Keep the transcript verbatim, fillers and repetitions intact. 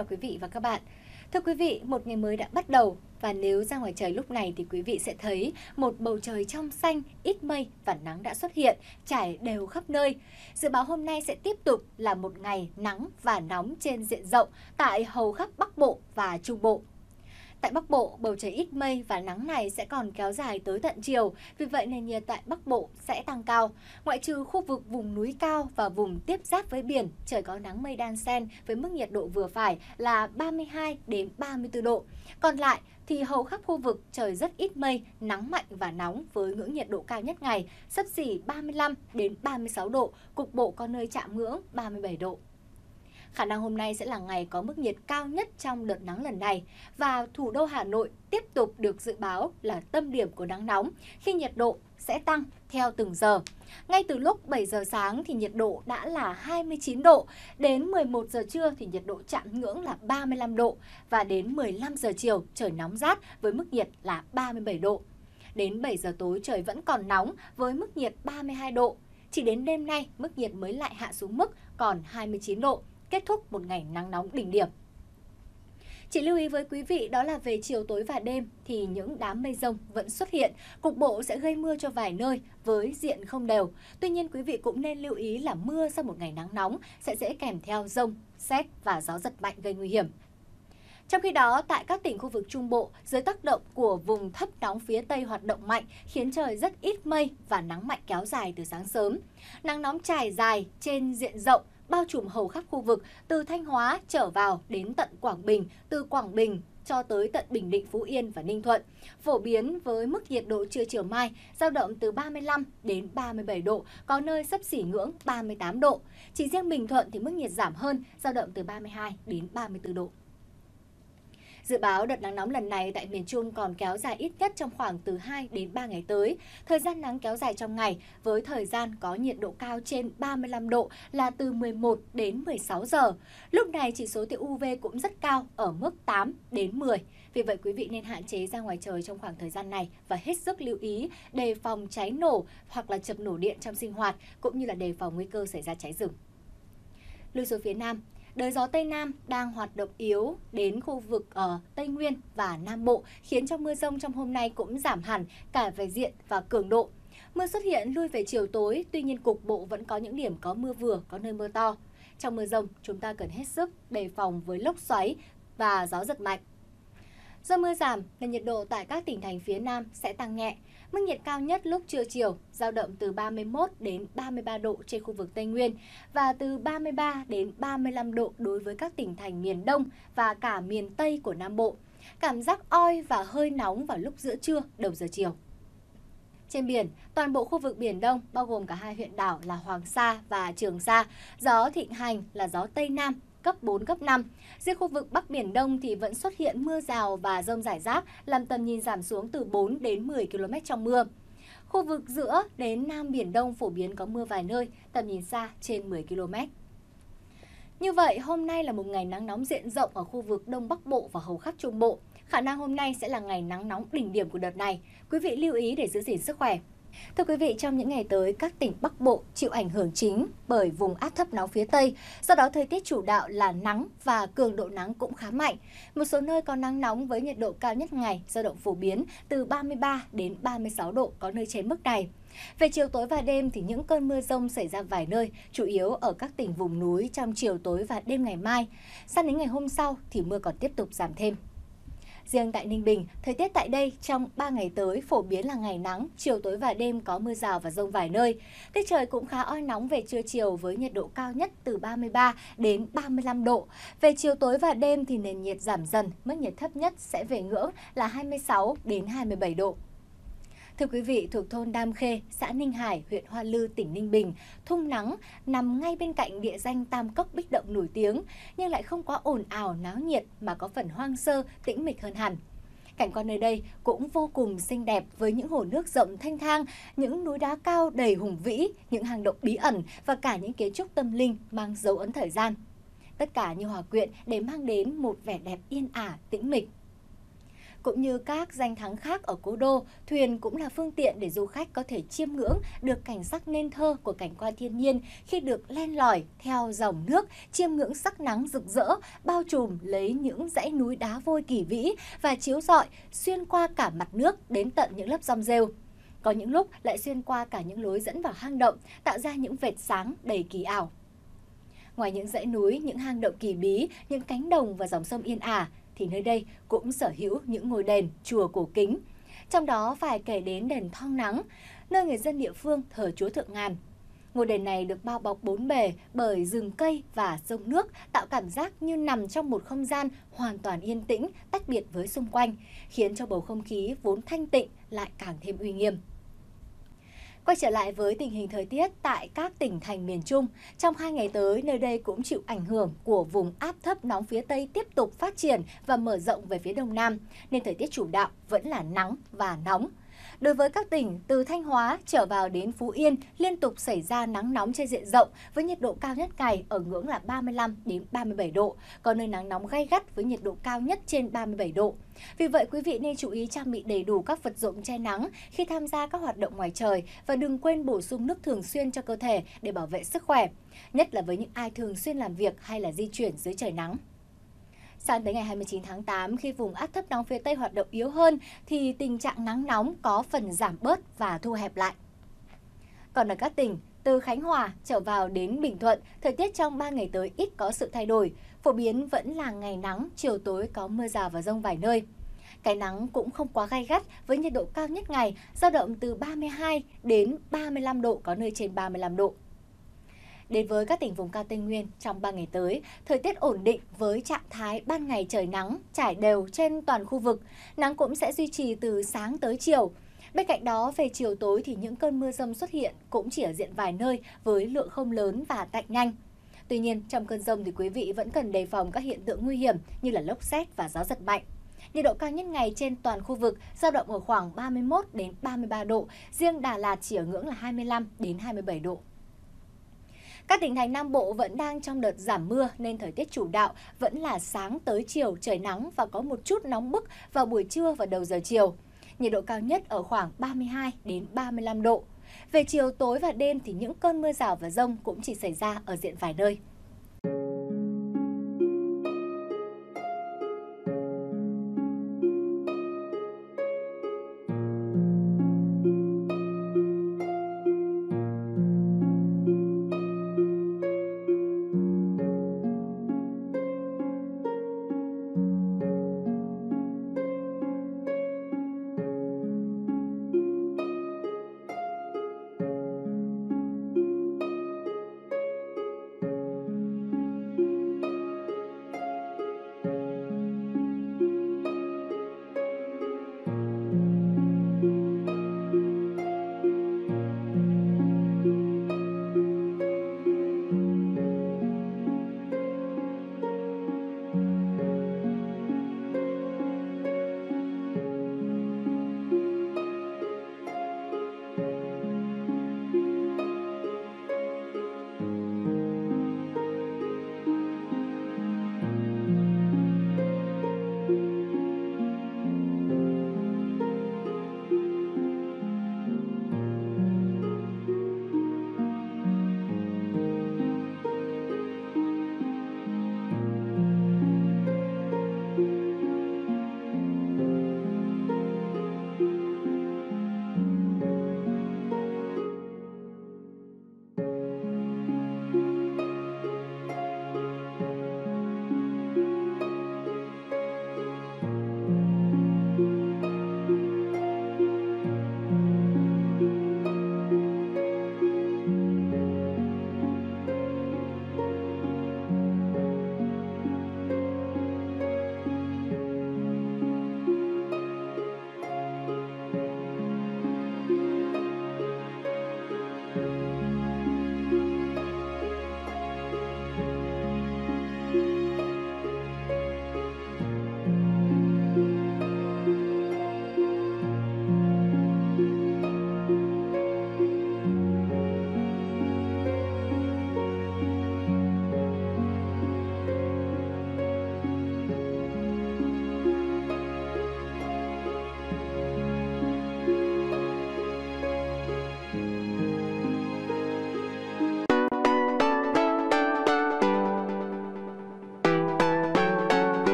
chào quý vị và các bạn. Thưa quý vị, một ngày mới đã bắt đầu và nếu ra ngoài trời lúc này thì quý vị sẽ thấy một bầu trời trong xanh, ít mây và nắng đã xuất hiện, trải đều khắp nơi. Dự báo hôm nay sẽ tiếp tục là một ngày nắng và nóng trên diện rộng tại hầu khắp Bắc Bộ và Trung Bộ. Tại Bắc Bộ, bầu trời ít mây và nắng này sẽ còn kéo dài tới tận chiều, vì vậy nền nhiệt tại Bắc Bộ sẽ tăng cao. Ngoại trừ khu vực vùng núi cao và vùng tiếp giáp với biển, trời có nắng mây đan xen với mức nhiệt độ vừa phải là ba mươi hai đến ba mươi tư độ. Còn lại thì hầu khắp khu vực trời rất ít mây, nắng mạnh và nóng với ngưỡng nhiệt độ cao nhất ngày xấp xỉ ba mươi lăm đến ba mươi sáu độ, cục bộ có nơi chạm ngưỡng ba mươi bảy độ. Khả năng hôm nay sẽ là ngày có mức nhiệt cao nhất trong đợt nắng lần này và thủ đô Hà Nội tiếp tục được dự báo là tâm điểm của nắng nóng khi nhiệt độ sẽ tăng theo từng giờ. Ngay từ lúc bảy giờ sáng thì nhiệt độ đã là hai mươi chín độ, đến mười một giờ trưa thì nhiệt độ chạm ngưỡng là ba mươi lăm độ và đến mười lăm giờ chiều trời nóng rát với mức nhiệt là ba mươi bảy độ. Đến bảy giờ tối trời vẫn còn nóng với mức nhiệt ba mươi hai độ. Chỉ đến đêm nay mức nhiệt mới lại hạ xuống mức còn hai mươi chín độ. Kết thúc một ngày nắng nóng đỉnh điểm. Chỉ lưu ý với quý vị đó là về chiều tối và đêm thì những đám mây rông vẫn xuất hiện, cục bộ sẽ gây mưa cho vài nơi với diện không đều. Tuy nhiên quý vị cũng nên lưu ý là mưa sau một ngày nắng nóng sẽ dễ kèm theo dông, sét và gió giật mạnh gây nguy hiểm. Trong khi đó, tại các tỉnh khu vực Trung Bộ, dưới tác động của vùng thấp nóng phía Tây hoạt động mạnh khiến trời rất ít mây và nắng mạnh kéo dài từ sáng sớm. Nắng nóng trải dài trên diện rộng, bao trùm hầu khắp khu vực từ Thanh Hóa trở vào đến tận Quảng Bình, từ Quảng Bình cho tới tận Bình Định, Phú Yên và Ninh Thuận. Phổ biến với mức nhiệt độ trưa chiều mai dao động từ ba mươi lăm đến ba mươi bảy độ, có nơi xấp xỉ ngưỡng ba mươi tám độ. Chỉ riêng Bình Thuận thì mức nhiệt giảm hơn, dao động từ ba mươi hai đến ba mươi tư độ. Dự báo đợt nắng nóng lần này tại miền Trung còn kéo dài ít nhất trong khoảng từ hai đến ba ngày tới. Thời gian nắng kéo dài trong ngày với thời gian có nhiệt độ cao trên ba mươi lăm độ là từ mười một đến mười sáu giờ. Lúc này chỉ số tia u vê cũng rất cao ở mức tám đến mười. Vì vậy quý vị nên hạn chế ra ngoài trời trong khoảng thời gian này và hết sức lưu ý đề phòng cháy nổ hoặc là chập nổ điện trong sinh hoạt cũng như là đề phòng nguy cơ xảy ra cháy rừng. Lui xuống phía Nam, đới gió Tây Nam đang hoạt động yếu đến khu vực ở Tây Nguyên và Nam Bộ khiến cho mưa rông trong hôm nay cũng giảm hẳn cả về diện và cường độ. Mưa xuất hiện lui về chiều tối, tuy nhiên cục bộ vẫn có những điểm có mưa vừa, có nơi mưa to. Trong mưa rông, chúng ta cần hết sức đề phòng với lốc xoáy và gió giật mạnh. Do mưa giảm nên nhiệt độ tại các tỉnh thành phía Nam sẽ tăng nhẹ. Mức nhiệt cao nhất lúc trưa chiều dao động từ ba mươi mốt đến ba mươi ba độ trên khu vực Tây Nguyên và từ ba mươi ba đến ba mươi lăm độ đối với các tỉnh thành miền Đông và cả miền Tây của Nam Bộ. Cảm giác oi và hơi nóng vào lúc giữa trưa, đầu giờ chiều. Trên biển, toàn bộ khu vực Biển Đông bao gồm cả hai huyện đảo là Hoàng Sa và Trường Sa, gió thịnh hành là gió Tây Nam cấp bốn, cấp năm. Riêng khu vực Bắc Biển Đông thì vẫn xuất hiện mưa rào và dông rải rác, làm tầm nhìn giảm xuống từ bốn đến mười ki lô mét trong mưa. Khu vực giữa đến Nam Biển Đông phổ biến có mưa vài nơi, tầm nhìn xa trên mười ki lô mét. Như vậy, hôm nay là một ngày nắng nóng diện rộng ở khu vực Đông Bắc Bộ và hầu khắp Trung Bộ. Khả năng hôm nay sẽ là ngày nắng nóng đỉnh điểm của đợt này. Quý vị lưu ý để giữ gìn sức khỏe. Thưa quý vị, trong những ngày tới, các tỉnh Bắc Bộ chịu ảnh hưởng chính bởi vùng áp thấp nóng phía Tây. Do đó, thời tiết chủ đạo là nắng và cường độ nắng cũng khá mạnh. Một số nơi có nắng nóng với nhiệt độ cao nhất ngày dao động phổ biến từ ba mươi ba đến ba mươi sáu độ, có nơi trên mức này. Về chiều tối và đêm thì những cơn mưa rông xảy ra vài nơi, chủ yếu ở các tỉnh vùng núi trong chiều tối và đêm ngày mai. Sang đến ngày hôm sau thì mưa còn tiếp tục giảm thêm. Riêng tại Ninh Bình, thời tiết tại đây trong ba ngày tới phổ biến là ngày nắng, chiều tối và đêm có mưa rào và dông vài nơi. Tiết trời cũng khá oi nóng về trưa chiều với nhiệt độ cao nhất từ ba mươi ba đến ba mươi lăm độ. Về chiều tối và đêm thì nền nhiệt giảm dần, mức nhiệt thấp nhất sẽ về ngưỡng là hai mươi sáu đến hai mươi bảy độ. Thưa quý vị, thuộc thôn Đam Khê, xã Ninh Hải, huyện Hoa Lư, tỉnh Ninh Bình, thung nắng nằm ngay bên cạnh địa danh Tam Cốc Bích Động nổi tiếng, nhưng lại không quá ồn ào náo nhiệt mà có phần hoang sơ, tĩnh mịch hơn hẳn. Cảnh quan nơi đây cũng vô cùng xinh đẹp với những hồ nước rộng thanh thang, những núi đá cao đầy hùng vĩ, những hang động bí ẩn và cả những kiến trúc tâm linh mang dấu ấn thời gian. Tất cả như hòa quyện để mang đến một vẻ đẹp yên ả, tĩnh mịch. Cũng như các danh thắng khác ở cố đô, thuyền cũng là phương tiện để du khách có thể chiêm ngưỡng được cảnh sắc nên thơ của cảnh quan thiên nhiên khi được len lỏi theo dòng nước, chiêm ngưỡng sắc nắng rực rỡ, bao trùm lấy những dãy núi đá vôi kỳ vĩ và chiếu rọi xuyên qua cả mặt nước đến tận những lớp rong rêu. Có những lúc lại xuyên qua cả những lối dẫn vào hang động, tạo ra những vệt sáng đầy kỳ ảo. Ngoài những dãy núi, những hang động kỳ bí, những cánh đồng và dòng sông yên ả, thì nơi đây cũng sở hữu những ngôi đền, chùa cổ kính. Trong đó phải kể đến đền Thong Nắng, nơi người dân địa phương thờ Chúa Thượng Ngàn. Ngôi đền này được bao bọc bốn bề bởi rừng cây và sông nước, tạo cảm giác như nằm trong một không gian hoàn toàn yên tĩnh, tách biệt với xung quanh, khiến cho bầu không khí vốn thanh tịnh lại càng thêm uy nghiêm. Quay trở lại với tình hình thời tiết tại các tỉnh thành miền Trung, trong hai ngày tới, nơi đây cũng chịu ảnh hưởng của vùng áp thấp nóng phía Tây tiếp tục phát triển và mở rộng về phía Đông Nam, nên thời tiết chủ đạo vẫn là nắng và nóng. Đối với các tỉnh từ Thanh Hóa trở vào đến Phú Yên, liên tục xảy ra nắng nóng trên diện rộng với nhiệt độ cao nhất ngày ở ngưỡng là ba mươi lăm đến ba mươi bảy độ, có nơi nắng nóng gay gắt với nhiệt độ cao nhất trên ba mươi bảy độ. Vì vậy, quý vị nên chú ý trang bị đầy đủ các vật dụng che nắng khi tham gia các hoạt động ngoài trời và đừng quên bổ sung nước thường xuyên cho cơ thể để bảo vệ sức khỏe, nhất là với những ai thường xuyên làm việc hay là di chuyển dưới trời nắng. Sang tới ngày hai mươi chín tháng tám, khi vùng áp thấp nóng phía Tây hoạt động yếu hơn, thì tình trạng nắng nóng có phần giảm bớt và thu hẹp lại. Còn ở các tỉnh từ Khánh Hòa trở vào đến Bình Thuận, thời tiết trong ba ngày tới ít có sự thay đổi. Phổ biến vẫn là ngày nắng, chiều tối có mưa rào và dông vài nơi. Cái nắng cũng không quá gay gắt với nhiệt độ cao nhất ngày dao động từ ba mươi hai đến ba mươi lăm độ, có nơi trên ba mươi lăm độ. Đến với các tỉnh vùng cao Tây Nguyên, trong ba ngày tới, thời tiết ổn định với trạng thái ban ngày trời nắng, trải đều trên toàn khu vực. Nắng cũng sẽ duy trì từ sáng tới chiều. Bên cạnh đó, về chiều tối thì những cơn mưa rông xuất hiện cũng chỉ ở diện vài nơi với lượng không lớn và tạnh nhanh. Tuy nhiên, trong cơn rông thì quý vị vẫn cần đề phòng các hiện tượng nguy hiểm như là lốc sét và gió giật mạnh. Nhiệt độ cao nhất ngày trên toàn khu vực dao động ở khoảng ba mươi mốt đến ba mươi ba độ, riêng Đà Lạt chỉ ở ngưỡng là hai mươi lăm đến hai mươi bảy độ. Các tỉnh thành Nam Bộ vẫn đang trong đợt giảm mưa nên thời tiết chủ đạo vẫn là sáng tới chiều trời nắng và có một chút nóng bức vào buổi trưa và đầu giờ chiều. Nhiệt độ cao nhất ở khoảng ba mươi hai đến ba mươi lăm độ. Về chiều tối và đêm thì những cơn mưa rào và dông cũng chỉ xảy ra ở diện vài nơi.